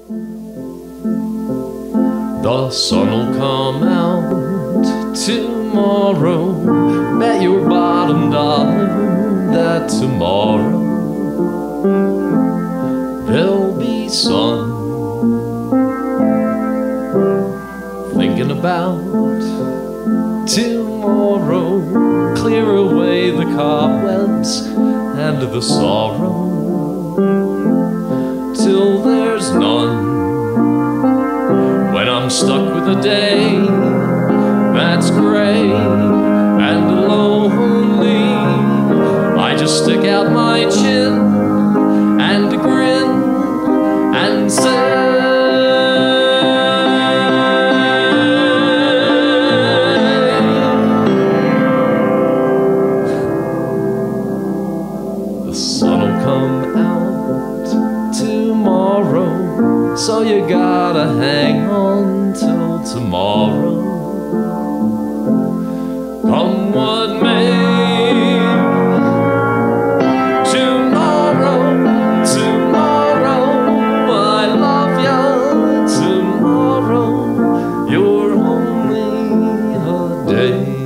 The sun'll come out tomorrow. Bet your bottom dollar that tomorrow there'll be sun. Thinking about tomorrow, clear away the cobwebs and the sorrow till there's none. When I'm stuck with a day that's gray and lonely, I just stick out my chin and grin and say, the sun'll come out tomorrow, so you gotta hang on till tomorrow. Come what may, tomorrow, tomorrow, I love ya, tomorrow, you're only a day.